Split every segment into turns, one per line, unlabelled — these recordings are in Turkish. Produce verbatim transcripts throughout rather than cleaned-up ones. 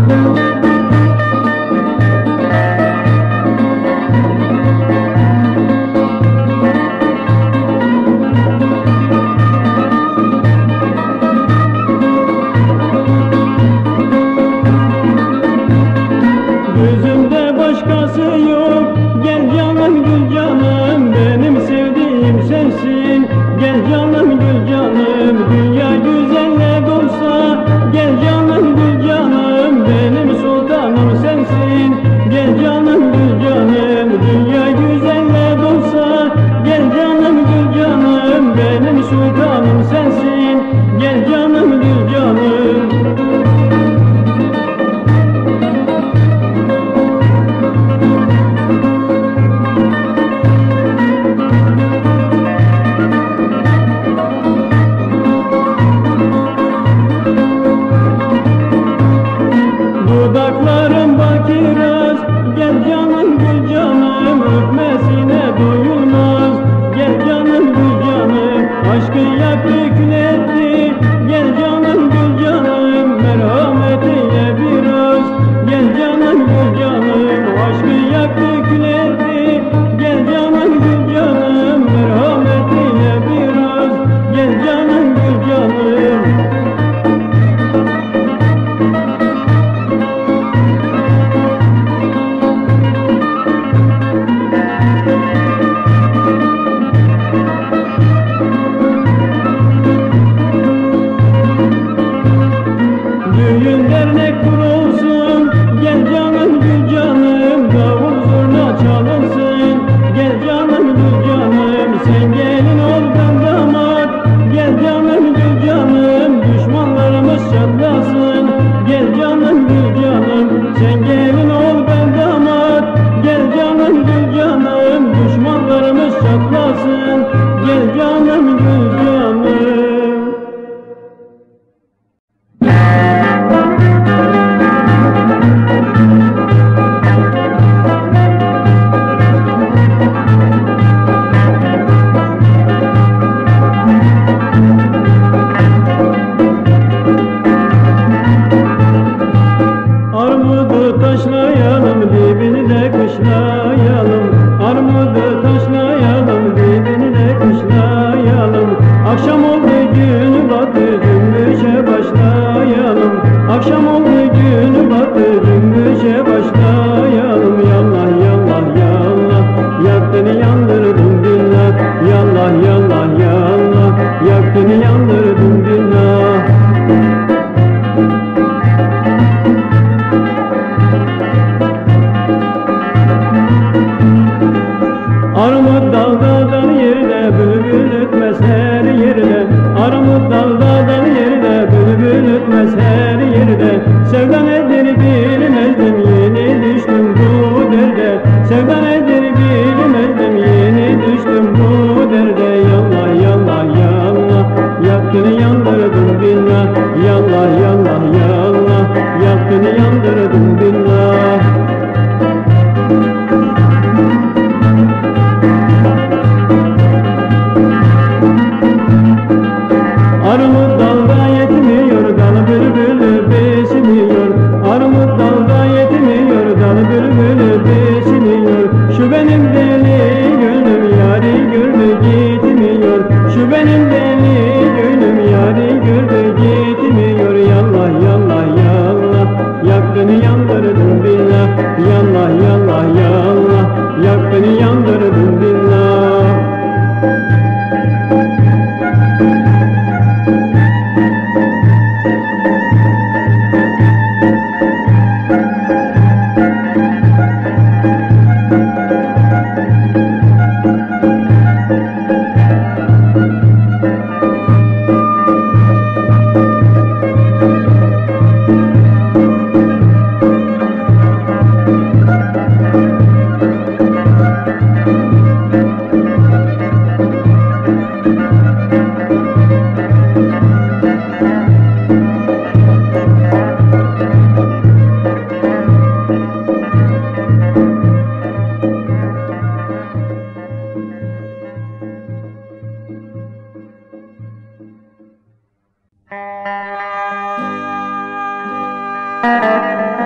Thank you.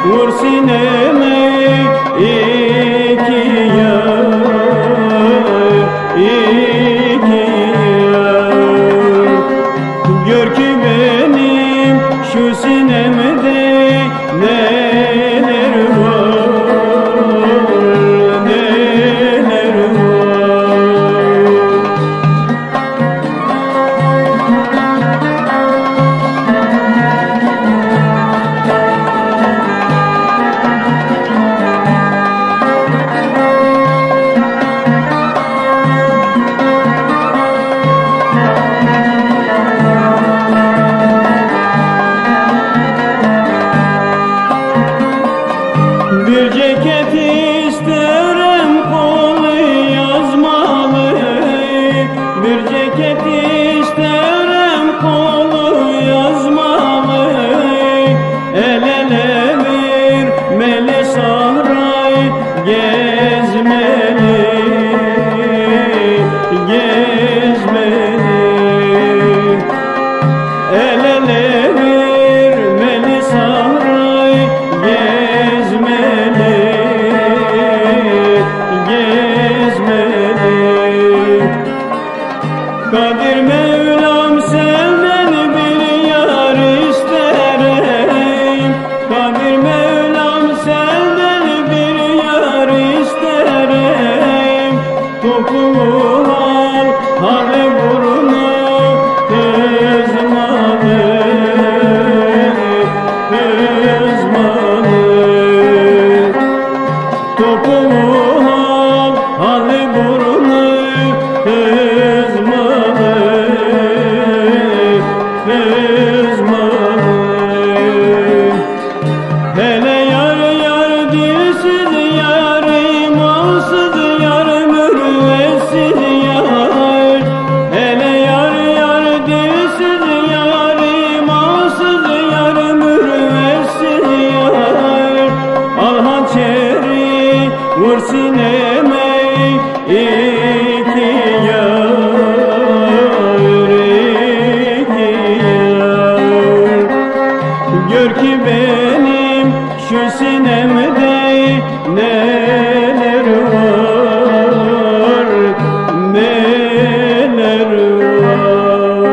vur sineme iki yar, iki yar. Gör ki benim şu sinemde neler var, neler var. Bir ceket isterim kolu yazmalı, bir ceket isterim kolu yazmalı. El ele vermeli sahray gezmeli, gezmeli. El ele vermeli sahray gezmeli, gezmeli. Kadir Mevlam senden bir yar isterim, Kadir Mevlam senden bir yar isterim. Topuğu al, hali burnu kızmalı, kızmalı. Topuğu al, hali burnu kızmalı, kızmalı. Hele yar yar dilsiz yar, imansız yar, mürüvvetsiz yar. Hele yar yar dilsiz yar, imansız yar, mürüvvetsiz yar. Al hançeri vur sineme iki yar, iki yar. Gör ki benim şu sinemde neler var, neler var.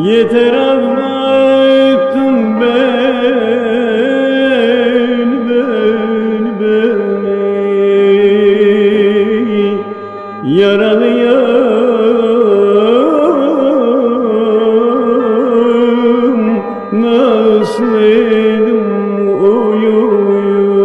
Yeter ağlattın ben, ben, beni. Yaralıyım, nasıl edim oy oy oy.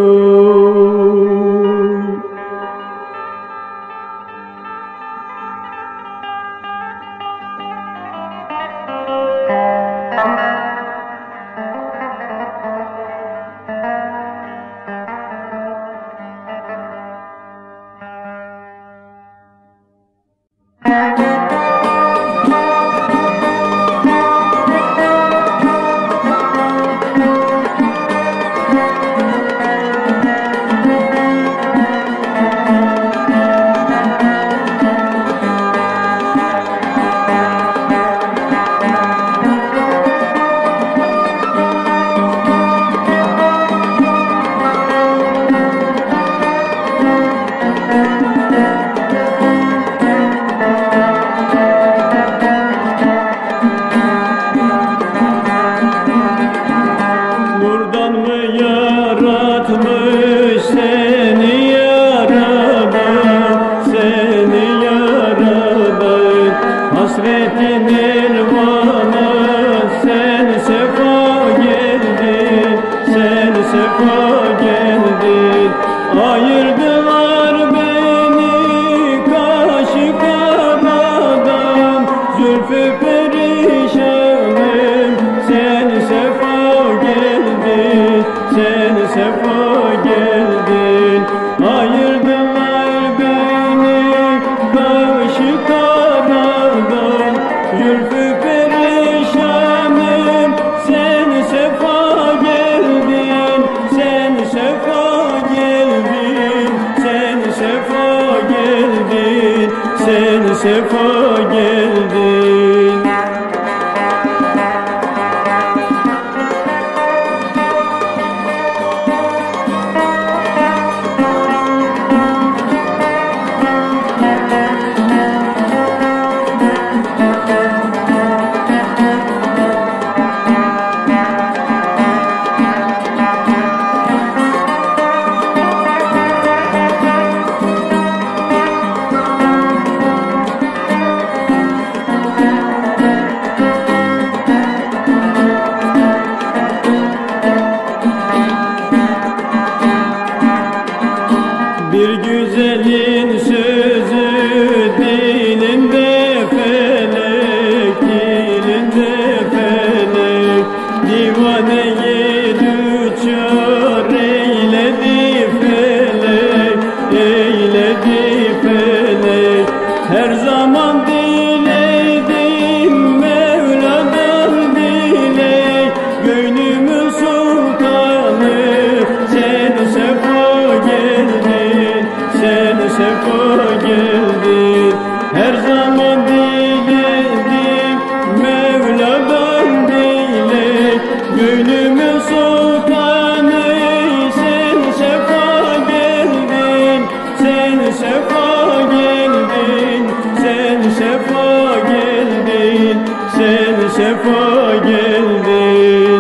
Buradan mı yaratmış seni yaradan, seni yaradan? Hasretin elvanı, sen sefa geldin, sen sefa geldin. Ayırdılar beni kaşı karadan, zülfü perişanım, sen sefa geldin, sen sefa geldin. Ayırdılar beni kaşı karadan, zülfü perişanım, sen sefa geldin, sen sefa geldin, sen sefa geldin, sen sefa geldin. Bir güzelin sözü dilinde felek, dilinde felek. Divaneyi düçar eyledi felek, eyledi felek. Her zaman diledim Mevla'dan dilek, gönlümün sultanı sen sefa geldin, sen sefa geldin. Her zaman diledim Mevla'dan dilek, gönlümün sultanı sen sefa geldin, sen sefa geldin, sen sefa geldin, sen sefa geldin.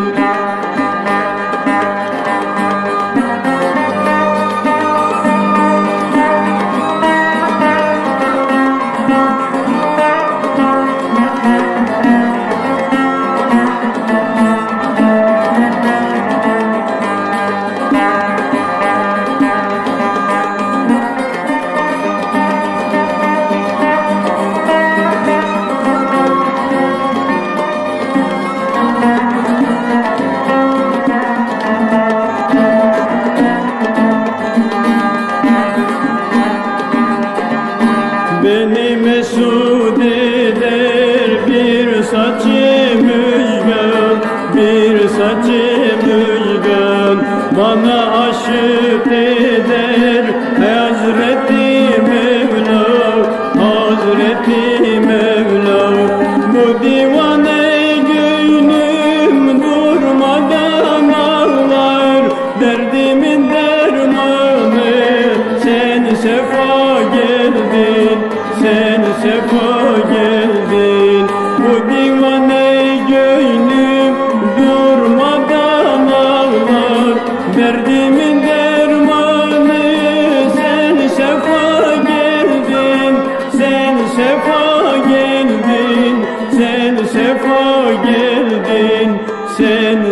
Beni mesut eder bir saçı müjgan, bir saçı müjgan. Bana aşık eder Hazreti Mevla, Hazreti Mevla. Bu divane gönlüm durmadan ağlar, derdimin dermanı sen sefa geldin, sen sefa geldin. Bu divane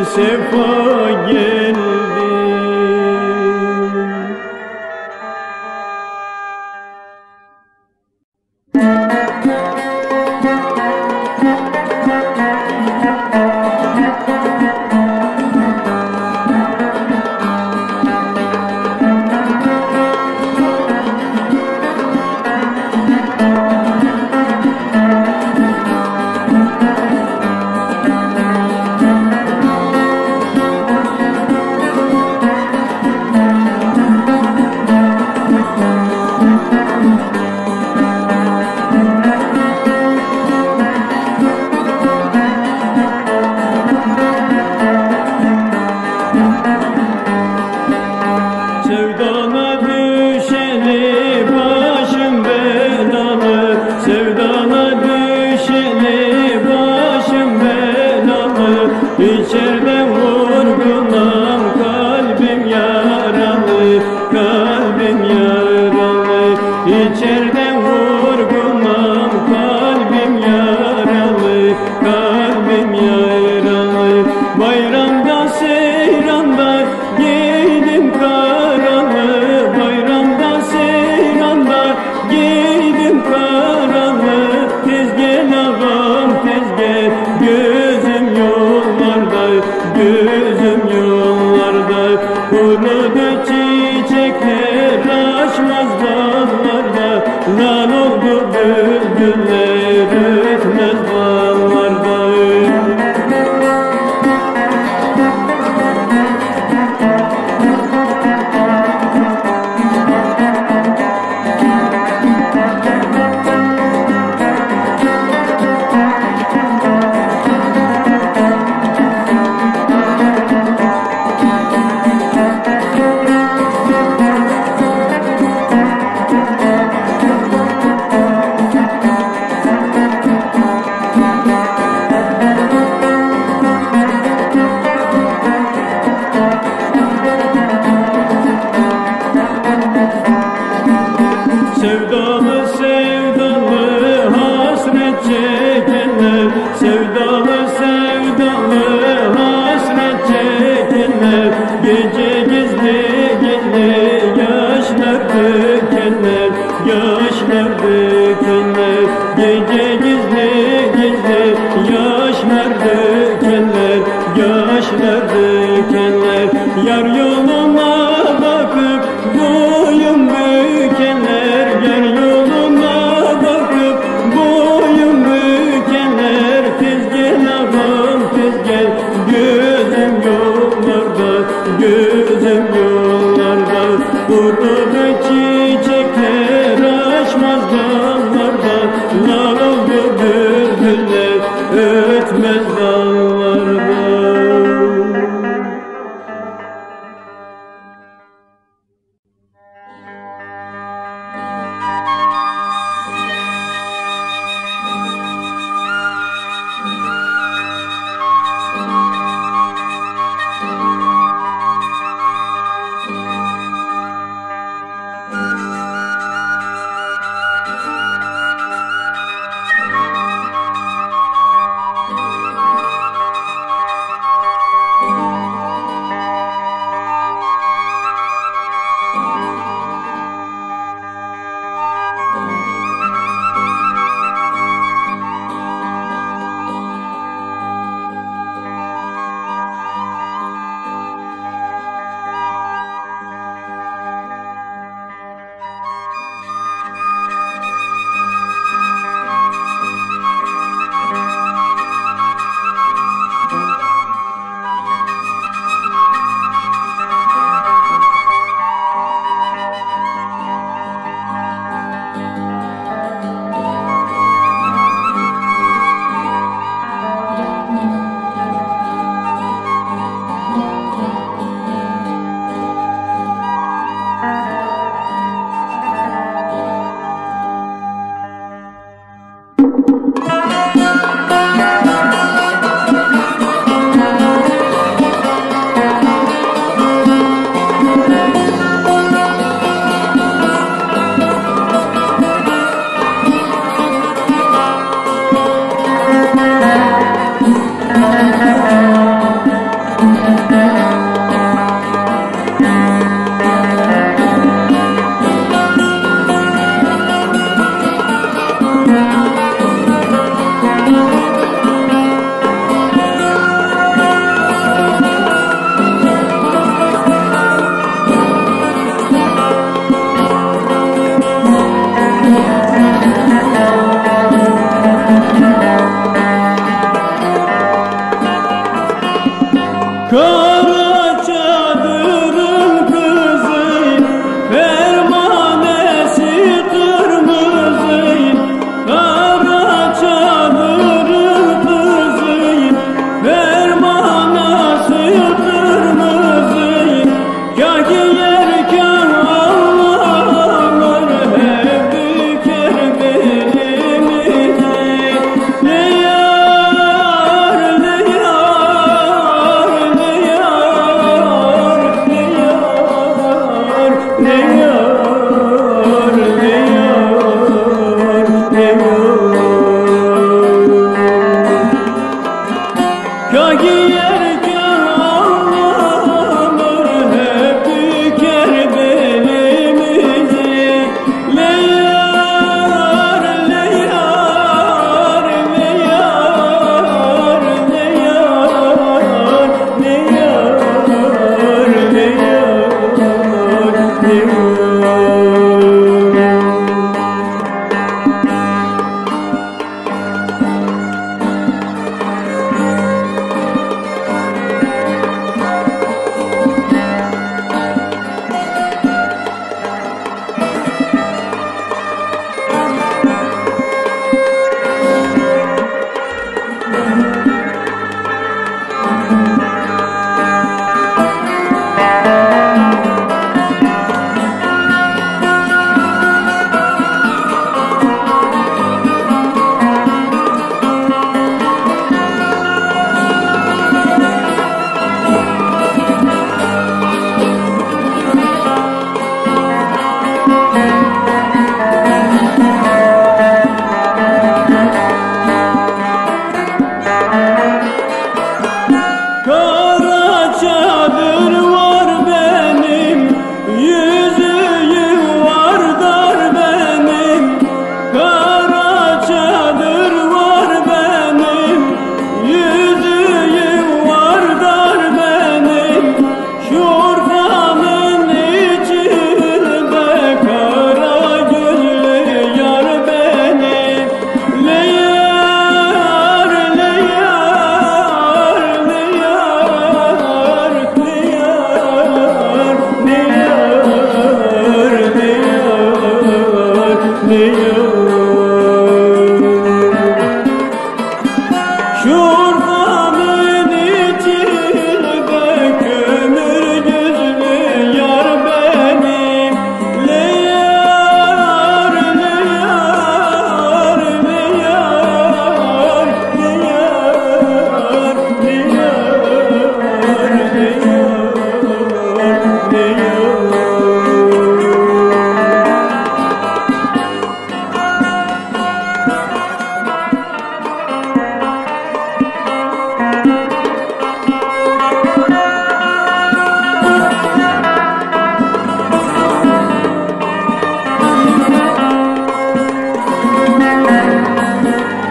sefa geldi. Sevdana düşeli başım belalı, sevdana düşeli başım belalı. İçeride vurgunam, kalbim yaralı, kalbim yaralı. İçeride vurgunam, kalbim yaralı, kalbim yaralı. Bayramda seyranda giydim karalı, bayramda seyranda giydim karalı. Tez gel ağam tez gel, gözüm yollarda, gözüm yollarda. Kurudu çiçekler açmaz dallarda, lan oldu bülbüller ötmez dallarda. Sevdalı sevdalı hasret çekenler, sevdalı sevdalı hasret çekenler. Gece gizli gizli yaşlar dökenler, yaşlar dökenler. Gece gizli gizli yaşlar dökenler, yaşlar dökenler. Yar yoluna bakıp boyun bükenler, yar yoluna bakıp boyun bükenler. Tez gel ağam tez gel, gözüm yollarda, gözüm yollarda. Kurudu çiçekler açmaz dallarda, lan oldu bülbüller ötmez dallarda.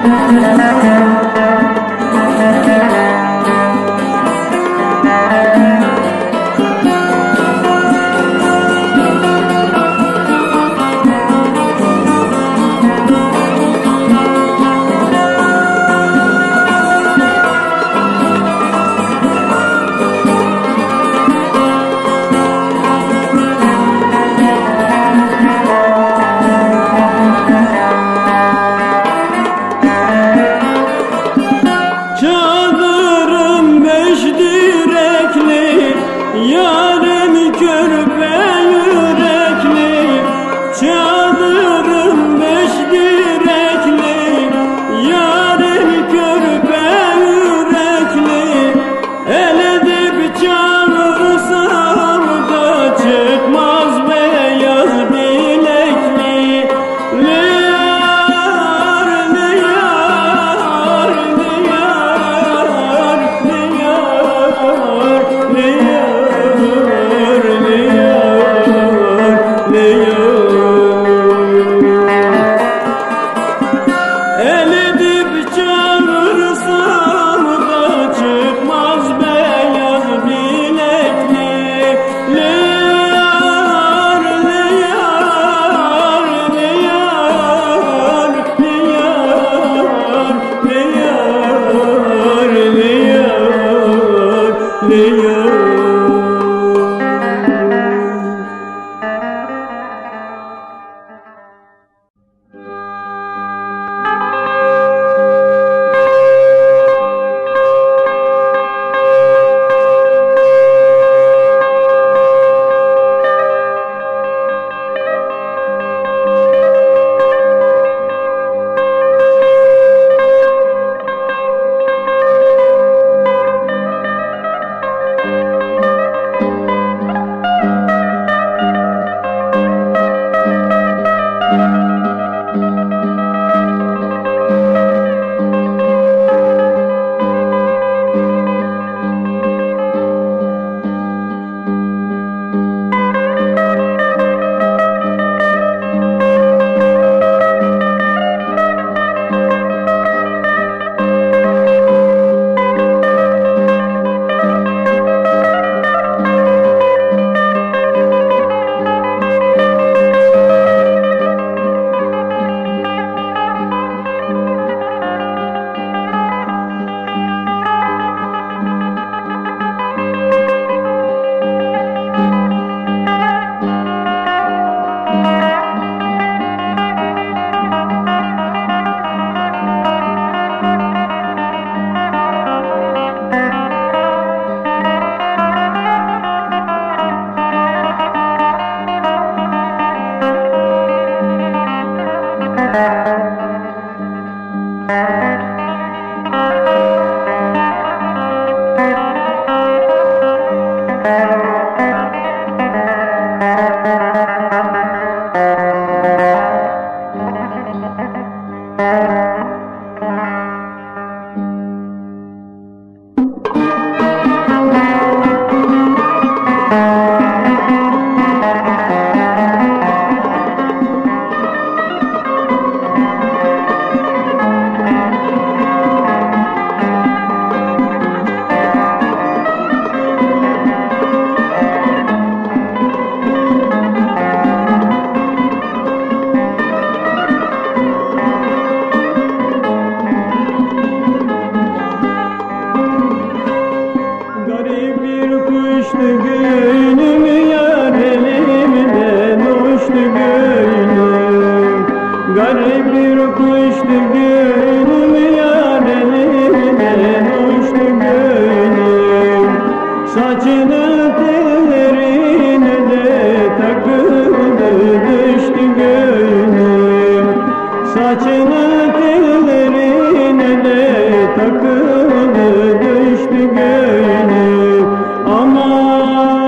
Takılı düştü gönlüm, aman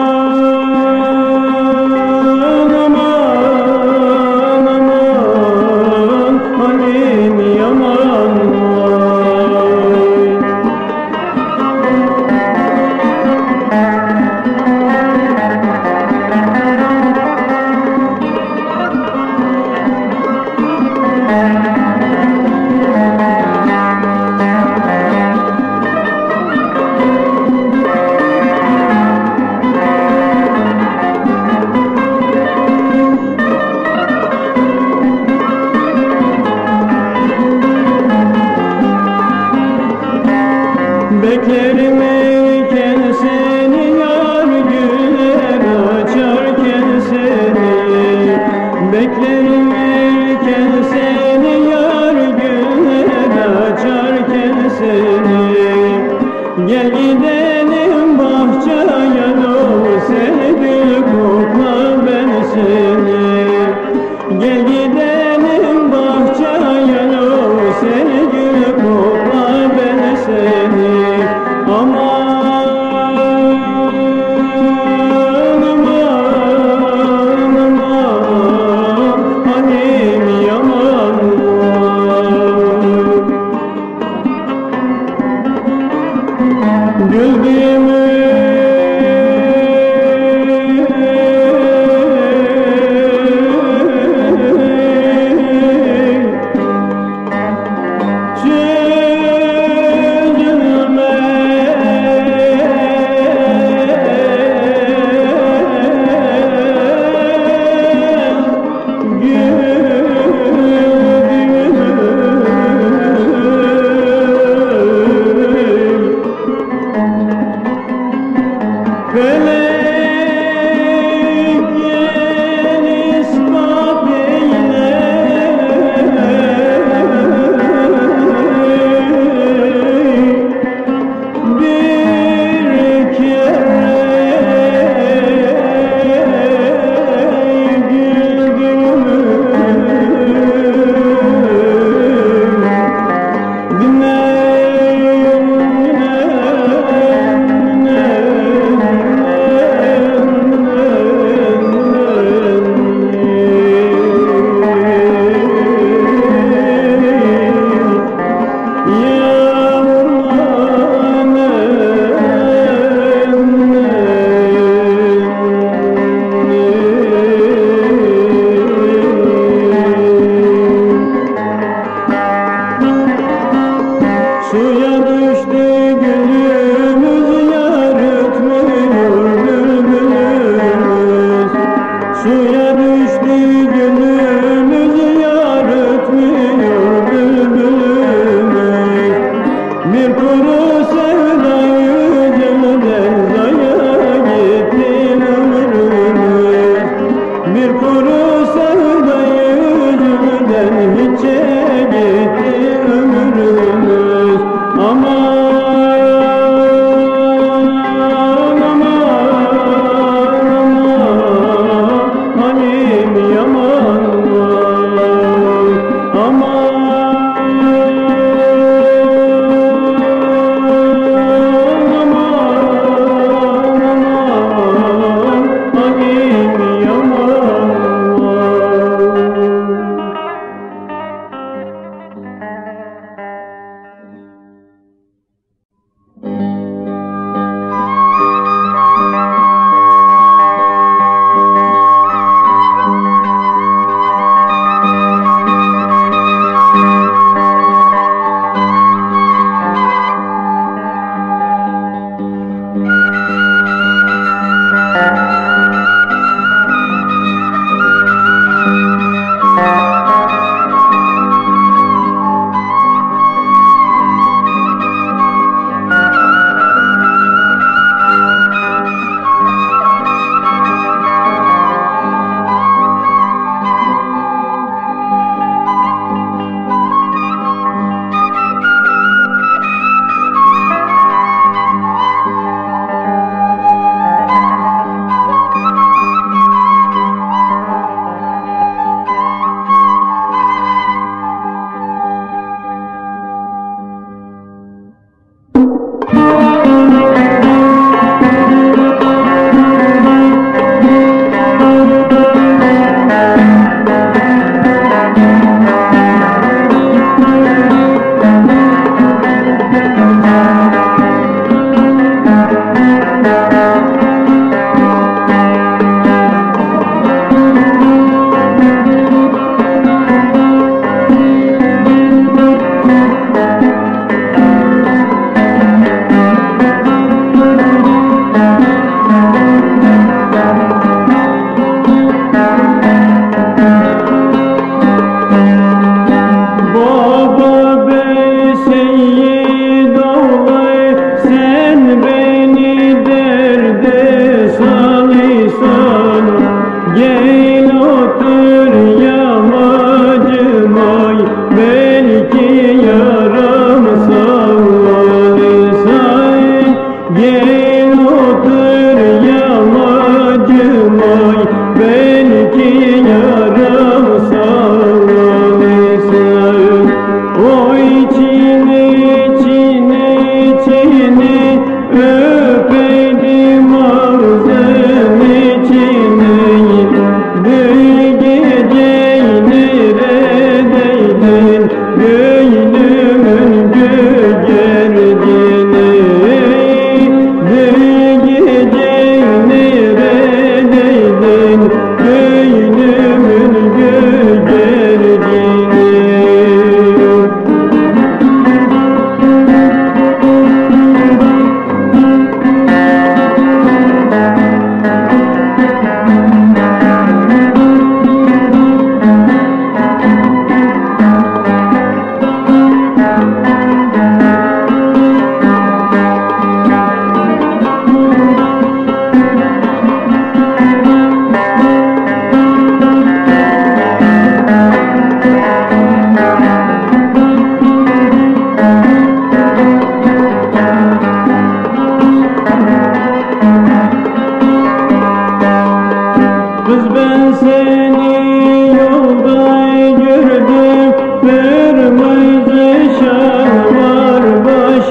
Beklerim erken seni yar, güller açarken seni. Beklerim erken seni yar, güller açarken seni. Gel gidelim bahçeye doğru, seni gül kokla ben seni. Gel gidelim bahçeye doğru, seni gül kokla ben seni. Aman aman aman, halim yaman var. Güldüğümü felek gel ispat eyle, bir kere güldüğümü dinle. Suya düştü gülümüz, yar ötmüyor bülbülümüz. Suya düştü gülümüz, yar ötmüyor bülbülümüz. Bir kuru sevda yüzünden zaya gitti ömrümüz. Bir kuru sevda yüzünden hiçe gitti ömrümüz.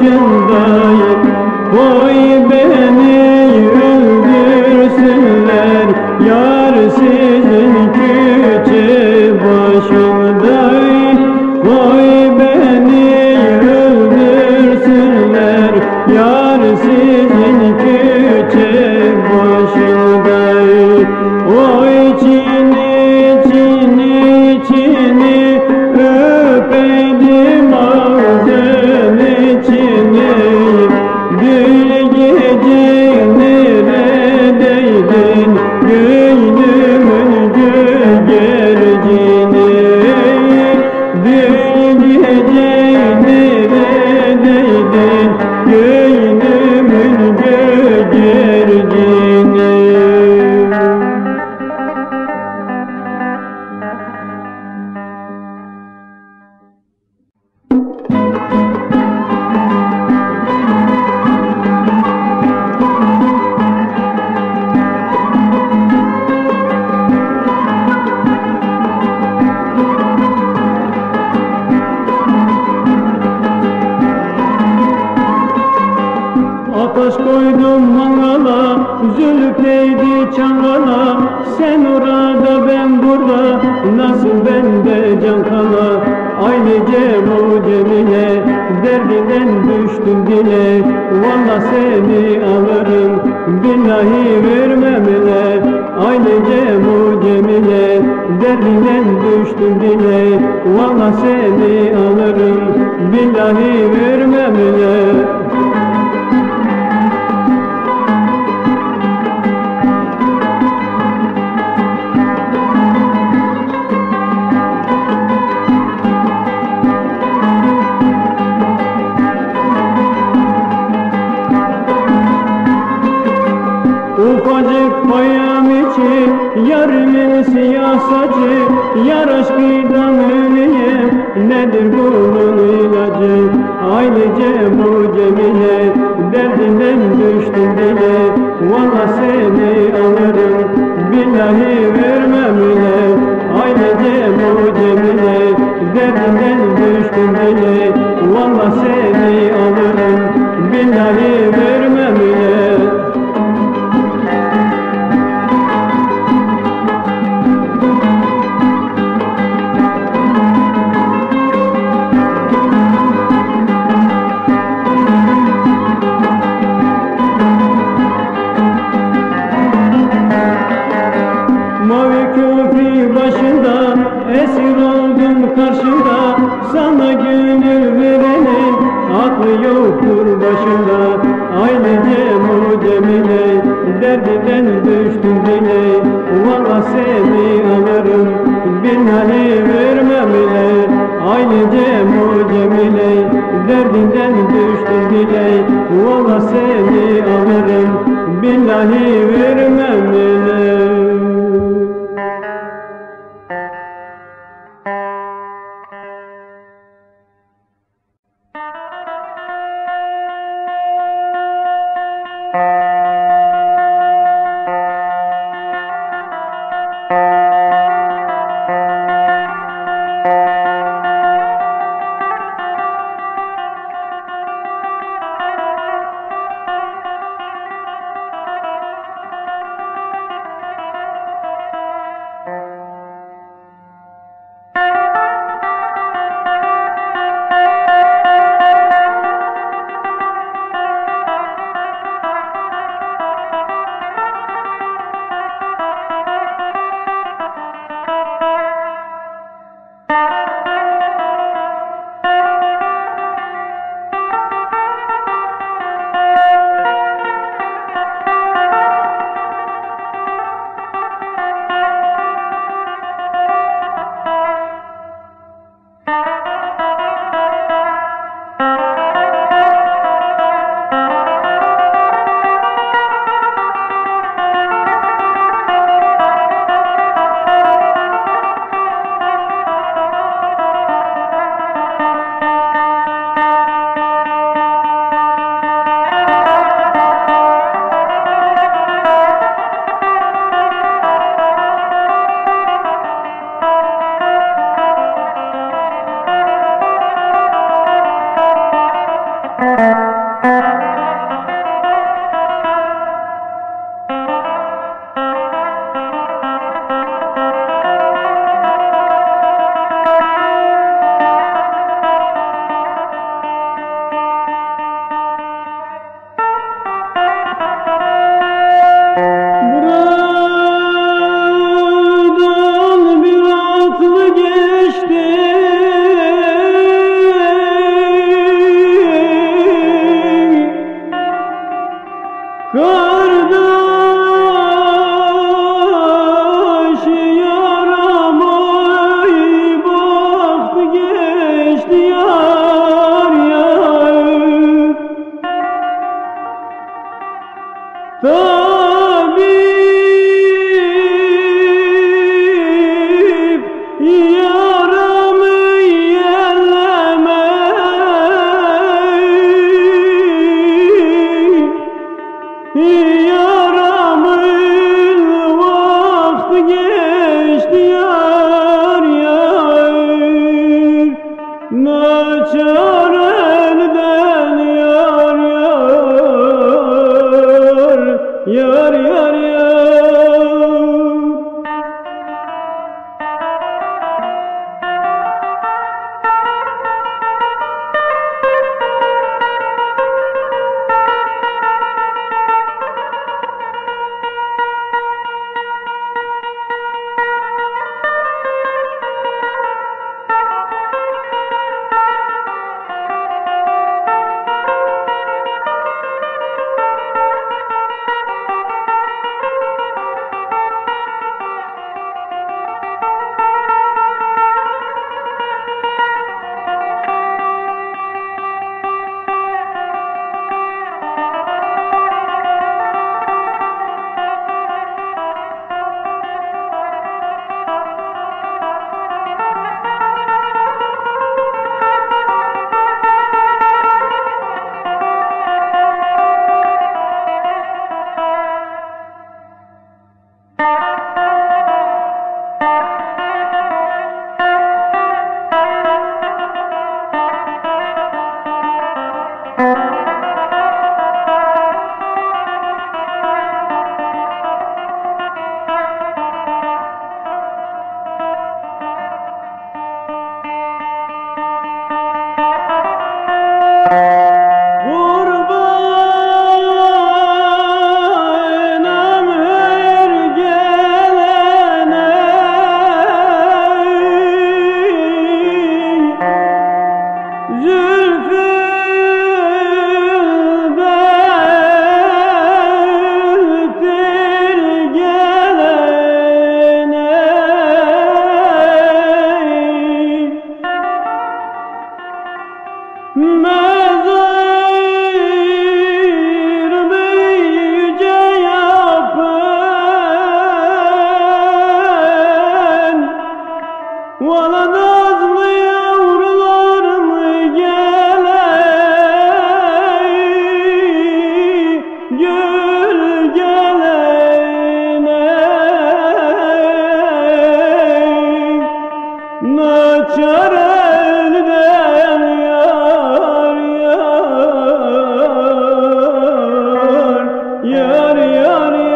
başındayım. Oy beni öldürsünler, yar sizin küçük başındayım. Oy beni öldürsünler, yar sizin küçük başındayım. Oy Çin'i, Çin'i, Çin'i öpeydim ağzını Çin'i. Gül gece neredeydin, gönlümün gögercini. Gül gece neredeydin, gönlümün gögercini. Ateş koydum mangala, zülfeydi çangala. Sen orada ben burada, nasıl bende can kala. Aynı Cemu Cemile, derdinden düştüm dile. Valla seni alırım, billahi vermem ile. Aynı Cemu Cemile, derdinden düştüm dile. Valla seni alırım, billahi vermem ile. Ufacık payam için yarımın siyah saçı. Yar aşkından öleyim, nedir bunun ilacı? Aynı Cemu Cemile, derdinden düştüm dile. Valla seni alırım, billahi vermem ile. Aynı Cemu Cemile, derdinden düştüm dile. Valla seni alırım, billahi vermem ile. Mavi köprü başında, esir oldum karşında. Sana gönül verenin aklı yoktur başında. Aynı Cemu Cemile, derdinden düştüm dile. Valla seni alırım, billahi vermem ile. Aynı Cemu Cemile, derdinden düştüm dile. Valla seni alırım, billahi vermem ile. Kurbanım her gelene Zülfü beltir gelene Mezar büyüce yapın Valla nazlı yavrular mı geley Gül gelene Naçar elden yar yar Yar yar yar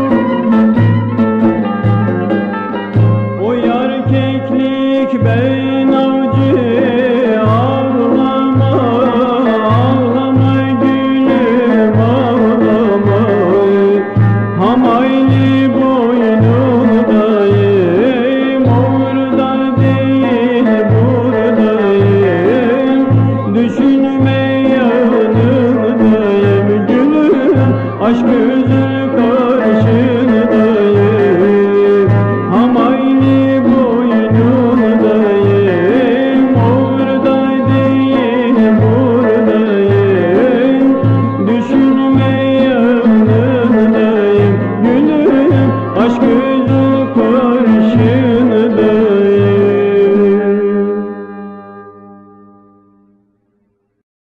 keklik bey